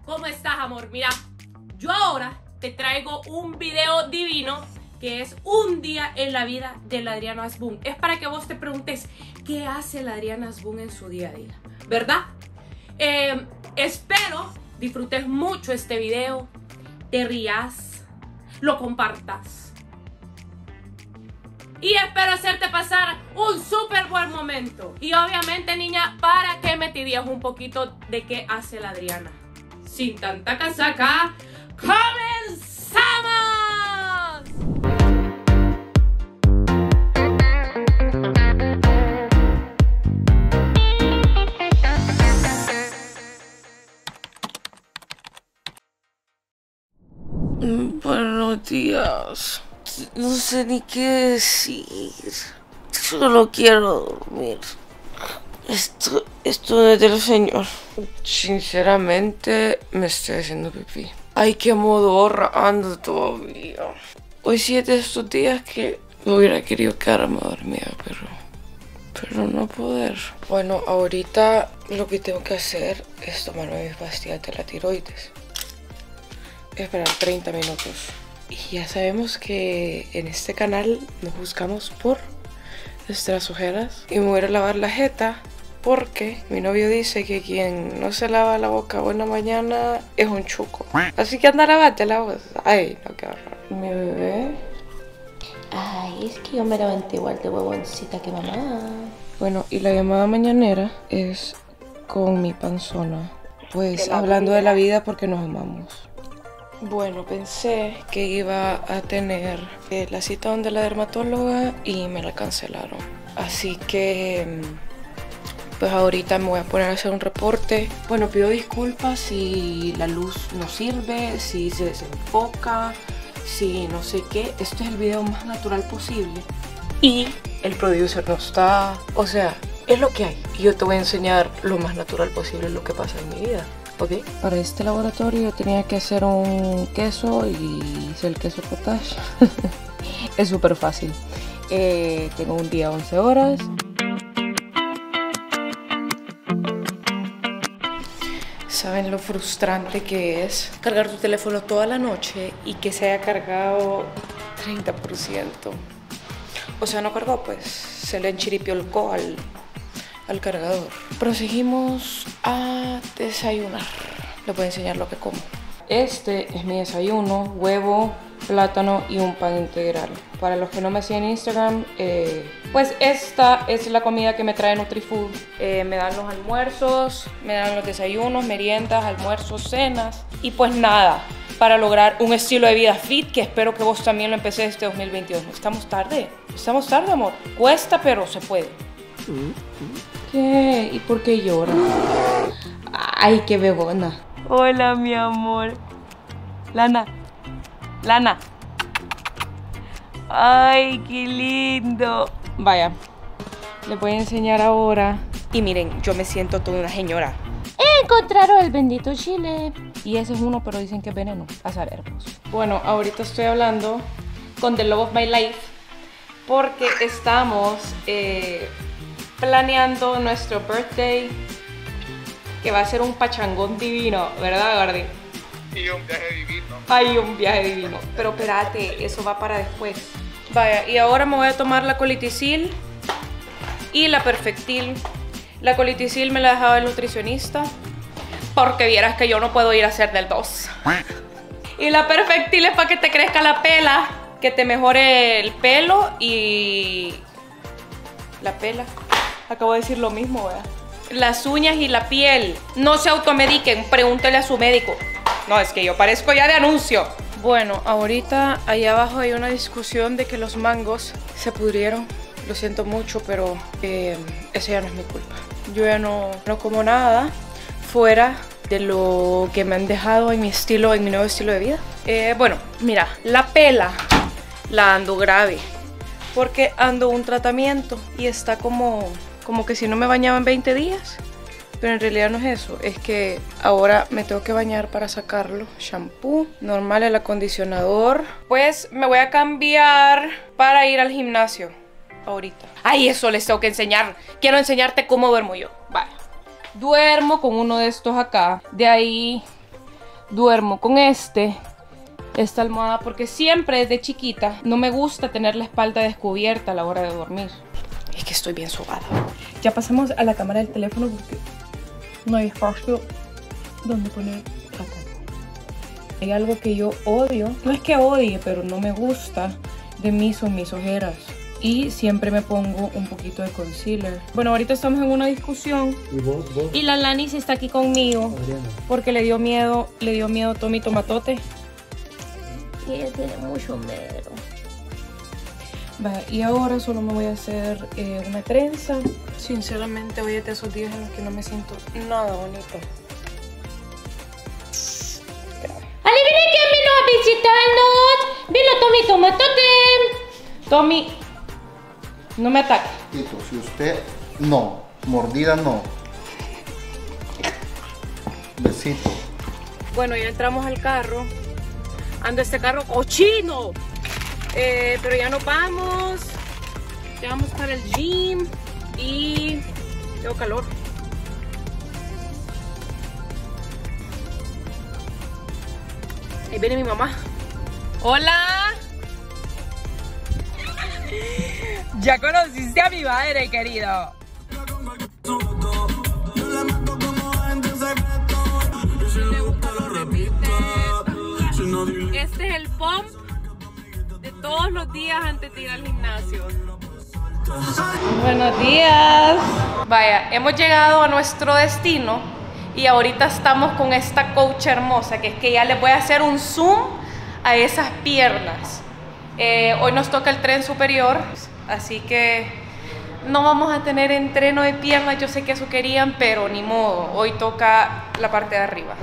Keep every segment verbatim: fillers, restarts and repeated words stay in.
¿Cómo estás, amor? Mira, yo ahora te traigo un video divino que es un día en la vida de la Adriana Asbun. Es para que vos te preguntes qué hace la Adriana Asbun en su día a día, ¿verdad? Eh, espero disfrutes mucho este video, te rías, lo compartas y espero hacerte pasar un súper buen momento. Y obviamente, niña, para que me te digas un poquito de qué hace la Adriana. Sin tanta casaca, ¡comenzamos! Buenos días. No sé ni qué decir. Solo quiero dormir. Esto, esto no es del Señor. Sinceramente, me estoy haciendo pipí. Ay, qué modorra ando todavía. Hoy sí es de estos días que hubiera querido quedarme dormida, pero... Pero no poder. Bueno, ahorita lo que tengo que hacer es tomarme mis pastillas de la tiroides. Esperar treinta minutos. Y ya sabemos que en este canal nos juzgamos por nuestras ojeras. Y me voy a lavar la jeta porque mi novio dice que quien no se lava la boca buena mañana es un chuco. Así que anda a lavarte la voz. Ay, no, qué horror. Mi bebé. Ay, es que yo me levanté igual de huevoncita que mamá. Bueno, y la llamada mañanera es con mi panzona. Pues hablando de la vida porque nos amamos. Bueno, pensé que iba a tener eh, la cita donde la dermatóloga y me la cancelaron. Así que, pues ahorita me voy a poner a hacer un reporte. Bueno, pido disculpas si la luz no sirve, si se desenfoca, si no sé qué. Este es el video más natural posible. Y el producer no está... O sea, es lo que hay. Y yo te voy a enseñar lo más natural posible lo que pasa en mi vida. Okay. Para este laboratorio tenía que hacer un queso y hice el queso cottage. Es súper fácil. Eh, tengo un día once horas. ¿Saben lo frustrante que es cargar tu teléfono toda la noche y que se haya cargado treinta por ciento? O sea, no cargó, pues se le enchiripiolcó al... al cargador. Proseguimos a desayunar. Les voy a enseñar lo que como. Este es mi desayuno: huevo, plátano y un pan integral. Para los que no me siguen en Instagram, eh, pues esta es la comida que me trae NutriFood. Eh, me dan los almuerzos, me dan los desayunos, meriendas, almuerzos, cenas. Y pues nada, para lograr un estilo de vida fit que espero que vos también lo empecé este dos mil veintidós. Estamos tarde, estamos tarde, amor. Cuesta, pero se puede. ¿Qué? ¿Y por qué llora? Ay, qué bebona. Hola, mi amor. Lana. Lana. Ay, qué lindo. Vaya, les voy a enseñar ahora. Y miren, yo me siento toda una señora. Encontraron el bendito chile. Y ese es uno, pero dicen que es veneno. A saber, pues. Bueno, ahorita estoy hablando con The Love of My Life porque estamos... Eh, planeando nuestro birthday, que va a ser un pachangón divino, ¿verdad, Gordy? Y un viaje divino. Ay, un viaje divino. Pero espérate, eso va para después. Vaya, y ahora me voy a tomar la Colitisil y la Perfectil. La Colitisil me la dejaba el nutricionista porque vieras que yo no puedo ir a hacer del dos. Y la Perfectil es para que te crezca la pela, que te mejore el pelo y... la pela. Acabo de decir lo mismo, ¿verdad? Las uñas y la piel. No se automediquen, pregúntele a su médico. No, es que yo parezco ya de anuncio. Bueno, ahorita allá abajo hay una discusión de que los mangos se pudrieron. Lo siento mucho, pero eh, eso ya no es mi culpa. Yo ya no, no como nada fuera de lo que me han dejado en mi estilo, en mi nuevo estilo de vida. Eh, bueno, mira, la pela la ando grave porque ando un tratamiento y está como... como que si no me bañaba en veinte días, pero en realidad no es eso, es que ahora me tengo que bañar para sacarlo. Shampoo, normal el acondicionador. Pues me voy a cambiar para ir al gimnasio ahorita. Ay, eso les tengo que enseñar. Quiero enseñarte cómo duermo yo. Vale. Duermo con uno de estos acá. De ahí duermo con este, esta almohada, porque siempre desde chiquita no me gusta tener la espalda descubierta a la hora de dormir. Es que estoy bien sobada. Ya pasamos a la cámara del teléfono porque no hay espacio donde poner la cámara. Hay algo que yo odio, no es que odie, pero no me gusta de mí son mis ojeras. Y siempre me pongo un poquito de concealer. Bueno, ahorita estamos en una discusión. ¿Y vos? vos? Y la Lani está aquí conmigo. Adriana. Porque le dio miedo, le dio miedo Tommy Tomatote. Y ella tiene mucho miedo. Va, y ahora solo me voy a hacer eh, una trenza. Sinceramente, hoy es de esos días en los que no me siento nada bonita. ¡Adivinen quién vino a visitarnos! ¡Vino Tommy Tomatote! Tommy, no me ataque. Tito, si usted no, mordida no. Besito. Bueno, ya entramos al carro. Ando este carro cochino. Eh, pero ya nos vamos. Ya vamos para el gym. Y tengo calor. Ahí viene mi mamá. ¡Hola! Ya conociste a mi madre, querido. Este es el pump de todos los días antes de ir al gimnasio. Buenos días. Vaya, hemos llegado a nuestro destino y ahorita estamos con esta coach hermosa, que es que ya les voy a hacer un zoom a esas piernas. Eh, hoy nos toca el tren superior, así que no vamos a tener entreno de piernas. Yo sé que eso querían, pero ni modo. Hoy toca la parte de arriba.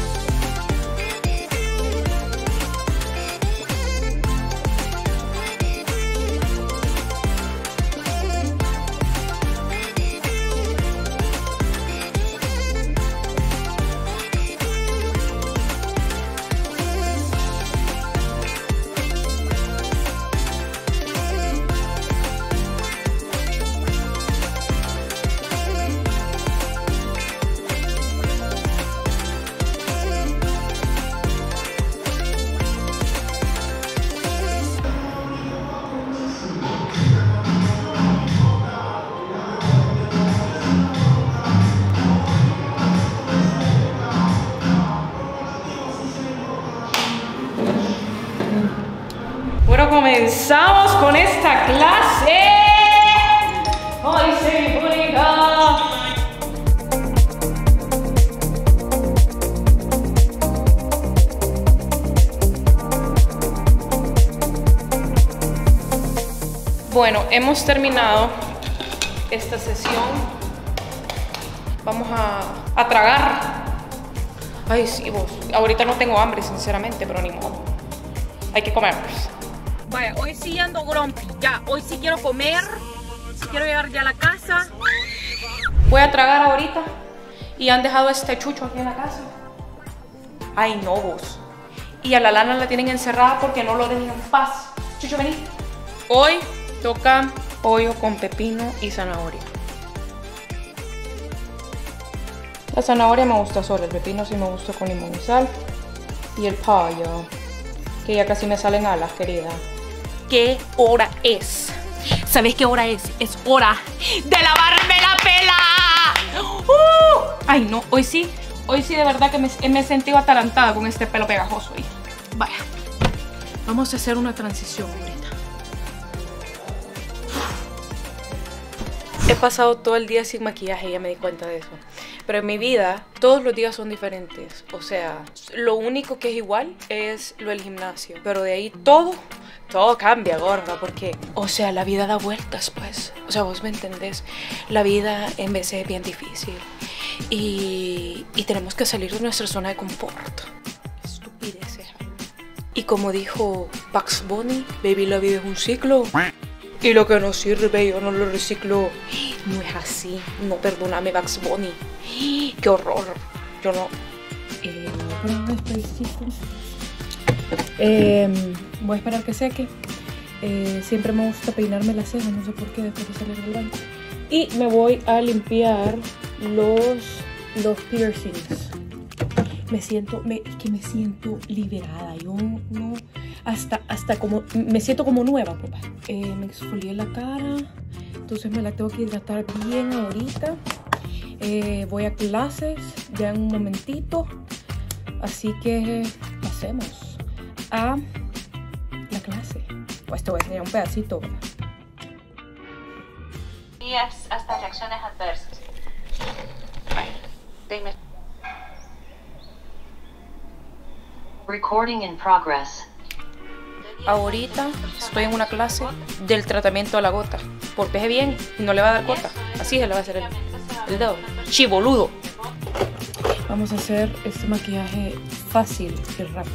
Bueno, comenzamos con esta clase. ¡Ay, sí, bonita! Bueno, hemos terminado esta sesión. Vamos a, a tragar. Ay, sí, vos. Ahorita no tengo hambre, sinceramente, pero ni modo. Hay que comer. Vaya, hoy sí ando grumpy. Ya, hoy sí quiero comer. Quiero llegar ya a la casa. Voy a tragar ahorita. Y han dejado este chucho aquí en la casa. Ay, no, vos. Y a la Lana la tienen encerrada porque no lo dejan en paz. Chucho, vení. Hoy toca pollo con pepino y zanahoria. La zanahoria me gusta sola, el pepino sí me gusta con limón y sal. Y el pollo, que ya casi me salen alas, querida. ¿Qué hora es? ¿Sabes qué hora es? Es hora de lavarme la pela. Uh, ay no, hoy sí, hoy sí de verdad que me, me he sentido atarantada con este pelo pegajoso. Y vaya, vamos a hacer una transición ahorita. He pasado todo el día sin maquillaje, ya me di cuenta de eso. Pero en mi vida, todos los días son diferentes. O sea, lo único que es igual es lo del gimnasio. Pero de ahí todo, todo cambia, gorda. Porque, o sea, la vida da vueltas, pues. O sea, vos me entendés. La vida en veces es bien difícil. Y, y tenemos que salir de nuestra zona de confort. Estupideces. Y como dijo Bugs Bunny, baby, la vida es un ciclo. Y lo que no sirve yo no lo reciclo. No es así. No, perdóname, Bugs Bunny. ¡Qué horror! Yo no... Eh, eh, voy a esperar que seque. Eh, siempre me gusta peinarme las cejas, no sé por qué, después de salir del baño. Y me voy a limpiar los, los piercings. me siento, me, es que me siento liberada. Yo no, hasta, hasta como, me siento como nueva, papá. Eh, me exfolié la cara, entonces me la tengo que hidratar bien ahorita. Eh, voy a clases ya en un momentito, así que pasemos a la clase. Pues te voy a enseñar un pedacito. Y hasta reacciones adversas. Dime. Recording in progress. Ahorita estoy en una clase del tratamiento a la gota. Porpeje bien y no le va a dar gota. Así se le va a hacer el, el dedo. Chiboludo. Vamos a hacer este maquillaje fácil y rápido.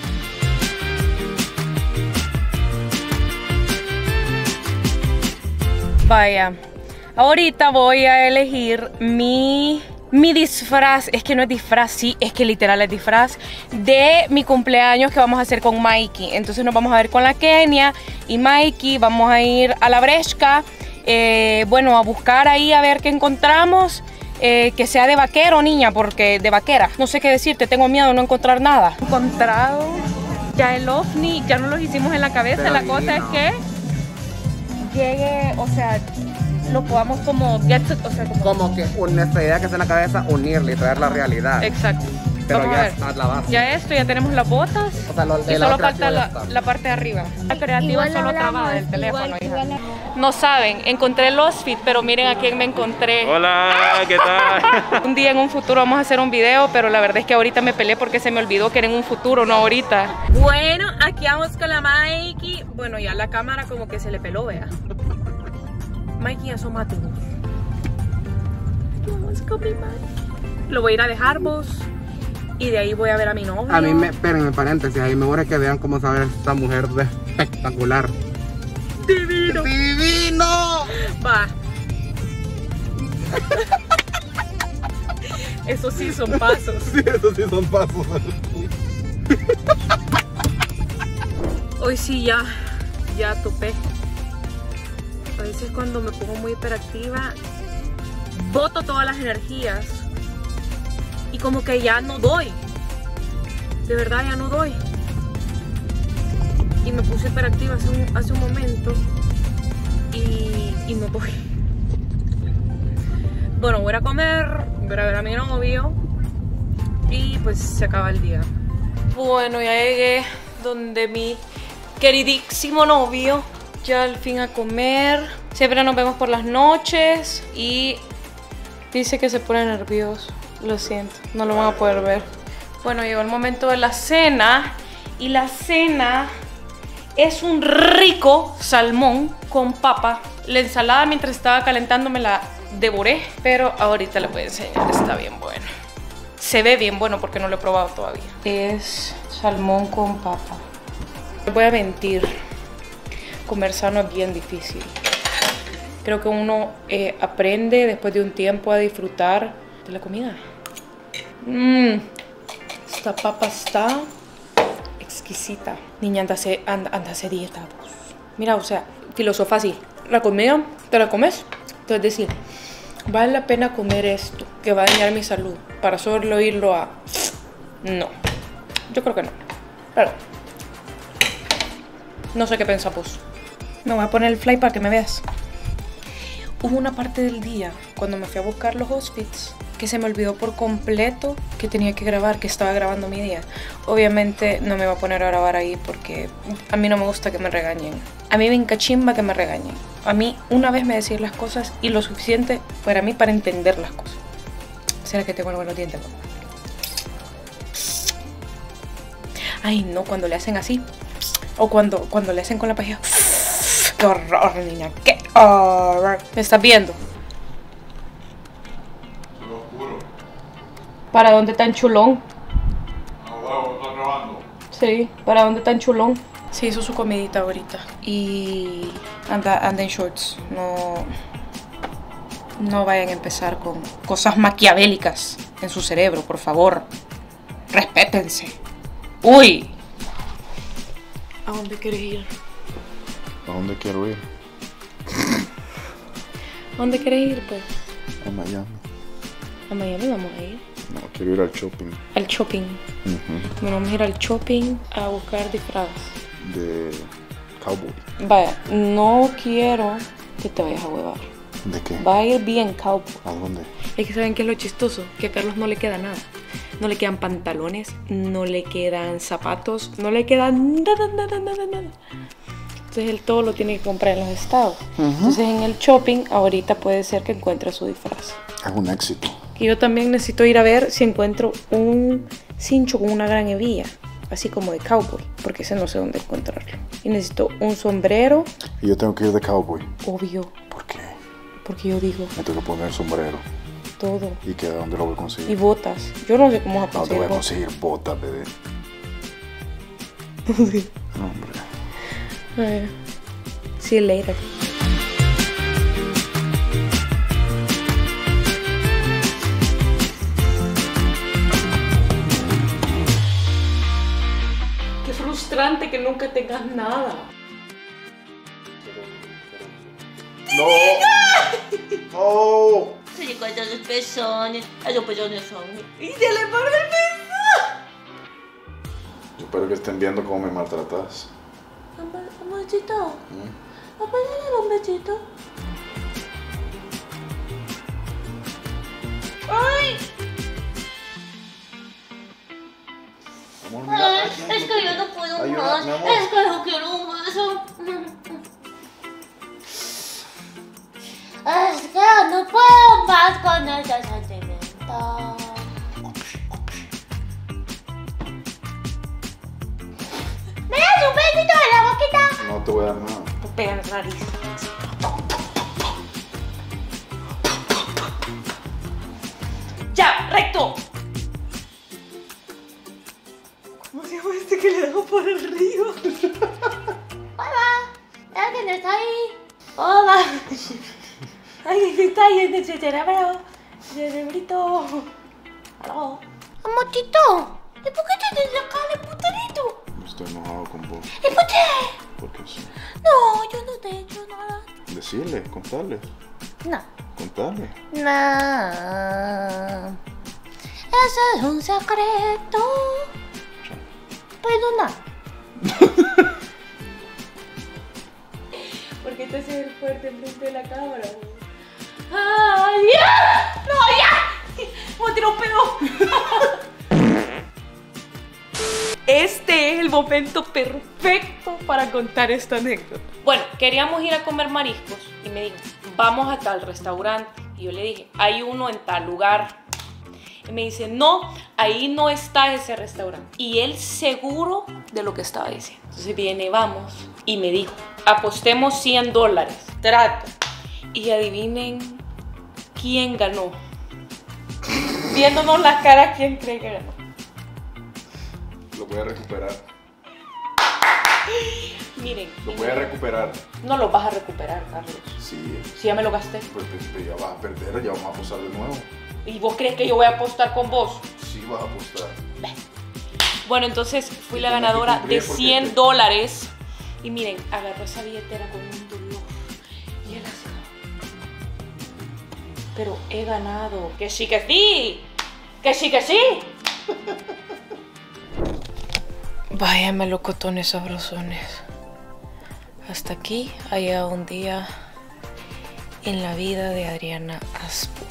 Vaya, ahorita voy a elegir mi, mi disfraz, es que no es disfraz, sí, es que literal es disfraz de mi cumpleaños que vamos a hacer con Mikey. Entonces nos vamos a ver con la Kenia y Mikey, vamos a ir a la Bresca, eh, bueno, a buscar ahí a ver qué encontramos, eh, que sea de vaquero, niña, porque de vaquera, no sé qué decirte, tengo miedo de no encontrar nada. Encontrado ya el ovni, ya no los hicimos en la cabeza, pero la cosa no. Es que llegue, o sea, lo podamos como, ya, o sea, como, como que nuestra idea que está en la cabeza, unirle y traer la realidad. Exacto. Pero vamos ya a ver. está la base. Ya esto, ya tenemos las botas, o sea, lo, y la solo falta la, la parte de arriba. La creativa igual solo trabada del teléfono, igual, hija. Igual. No saben, encontré el outfit, pero miren a quién me encontré. Hola, ¿qué tal? Un día en un futuro vamos a hacer un video, pero la verdad es que ahorita me peleé porque se me olvidó que era en un futuro, no ahorita. Bueno, aquí vamos con la Mikey. Bueno, ya la cámara como que se le peló, vea. Mikey, asómate vos. Aquí vamos con mi Mikey. Lo voy a ir a dejar vos. Y de ahí voy a ver a mi novio. A mí me, espérenme, paréntesis, ahí me gusta que vean cómo sabe esta mujer de espectacular. ¡Divino! ¡Divino! Va. Eso sí son pasos. Sí, eso sí son pasos. Hoy sí ya, ya topé. A veces cuando me pongo muy hiperactiva, boto todas las energías. Y como que ya no doy. De verdad ya no doy. Y me puse hiperactiva hace un, hace un momento. Y, y no doy. Bueno, voy a comer, voy a ver a mi novio. Y pues se acaba el día. Bueno, ya llegué donde mi queridísimo novio. Ya al fin a comer. Siempre nos vemos por las noches. Y dice que se pone nervioso. Lo siento, no lo van a poder ver. Bueno, llegó el momento de la cena. Y la cena es un rico salmón con papa. La ensalada mientras estaba calentando me la devoré. Pero ahorita les voy a enseñar, está bien bueno. Se ve bien bueno porque no lo he probado todavía. Es salmón con papa. Les voy a mentir. Comer sano es bien difícil. Creo que uno eh, aprende después de un tiempo a disfrutar de la comida. Mmm, esta papa está exquisita. Niña, anda a hacer, anda, anda a hacer dieta. Pues. Mira, o sea, filosofía así. La comida, te la comes. Entonces decir, vale la pena comer esto, que va a dañar mi salud, para solo irlo a... No, yo creo que no. Pero no sé qué pensás vos. Me voy a poner el fly para que me veas. Hubo una parte del día, cuando me fui a buscar los outfits, que se me olvidó por completo que tenía que grabar, que estaba grabando mi día. Obviamente no me voy a poner a grabar ahí porque a mí no me gusta que me regañen. A mí me encachimba que me regañen. A mí una vez me decir las cosas y lo suficiente para mí para entender las cosas. ¿Será que tengo buenos dientes? Ay, no, cuando le hacen así. O cuando, cuando le hacen con la pajilla. ¡Qué horror, niña! ¡Qué horror! ¿Me estás viendo? ¿Para dónde tan chulón? Ah, huevo, ¿estás grabando? Sí, ¿para dónde tan chulón? Se hizo su comidita ahorita y anda, anda en shorts. No, no vayan a empezar con cosas maquiavélicas en su cerebro, por favor. Respétense. ¡Uy! ¿A dónde quieres ir? ¿A dónde quiero ir? ¿A dónde quieres ir, pues? A Miami. A Miami vamos a ir. No, quiero ir al shopping. Al shopping. Ujú. Bueno, vamos a ir al shopping a buscar disfraz. De cowboy. Vaya, no quiero que te vayas a huevar. ¿De qué? Va a ir bien cowboy. ¿A dónde? Es que saben qué es lo chistoso, que a Carlos no le queda nada. No le quedan pantalones, no le quedan zapatos, no le queda nada, nada, nada, nada. Entonces él todo lo tiene que comprar en los estados. Uh-huh. Entonces en el shopping ahorita puede ser que encuentre su disfraz. Es un éxito. Y yo también necesito ir a ver si encuentro un cincho con una gran hebilla, así como de cowboy, porque ese no sé dónde encontrarlo. Y necesito un sombrero. Y yo tengo que ir de cowboy. Obvio. ¿Por qué? Porque yo digo. Me tengo que poner el sombrero. Todo. ¿Y qué? ¿Dónde lo voy a conseguir? Y botas. Yo no sé cómo vas a ¿Dónde conseguir voy a botas? conseguir botas, bebé? Sí. No, hombre. Ay, see you later. Qué frustrante que nunca tengas nada. ¡No! ¡No! Se le cortan los pezones. A los pezones son. ¡Y se le parte el pezón! Yo espero que estén viendo cómo me maltratas. Un besito. Papá, dale un besito. ¡Ay! Amor, mira. Ay, es que yo no puedo Ayuda, más. mi amor. Es que yo quiero un beso. Es que no puedo más con ese sentimiento. ¿Me das un besito en la boquita? No te voy a dar nada. Te pega en la nariz. ¡Ya! ¡Recto! ¿Cómo se llama este que le damos por el río? Hola, ¿alguien está ahí? Hola. Alguien está ahí en ese cerebro. Cerebrito. Aló. Amorcito, ¿y por qué tienes la cara de putarito? Estoy enojado con vos. ¿Y por qué? Porque sí. No, yo no te he hecho nada. Decirle, contarle. No. Contarle. No. Eso es un secreto. Perdona. ¿Por qué te haces el fuerte enfrente de la cámara? ¡Ay, ya! ¡No, ya! ¡Me tiró un pedo! Este es el momento perfecto para contar esta anécdota. Bueno, queríamos ir a comer mariscos y me dijo, vamos a tal restaurante. Y yo le dije, hay uno en tal lugar. Y me dice, no, ahí no está ese restaurante. Y él seguro de lo que estaba diciendo. Entonces viene, vamos, y me dijo, apostemos cien dólares. Trato. Y adivinen quién ganó. Viéndonos la cara, ¿quién cree que ganó? Lo voy a recuperar. Miren. Lo voy a recuperar. No lo vas a recuperar, Carlos. Sí. Si ya me lo gasté. Pues, pues, pues ya vas a perder, ya vamos a apostar de nuevo. ¿Y vos crees que yo voy a apostar con vos? Sí, vas a apostar. Bueno, entonces fui Y la tenés que ganadora de cumplir porque cien te- dólares. Y miren, agarró esa billetera con un dolor. Y él así. Pero he ganado. Que sí, que sí. Que sí, que sí. Vaya melocotones sabrosones. Hasta aquí ha llegado un día en la vida de Adriana Aspu.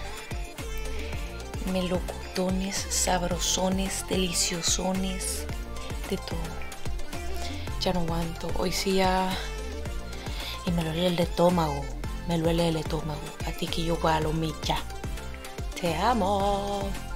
Melocotones, sabrosones, deliciosones, de todo. Ya no aguanto. Hoy sí ya... Y me duele el estómago. Me duele el estómago. Así que yo voy a lo micha. Te amo.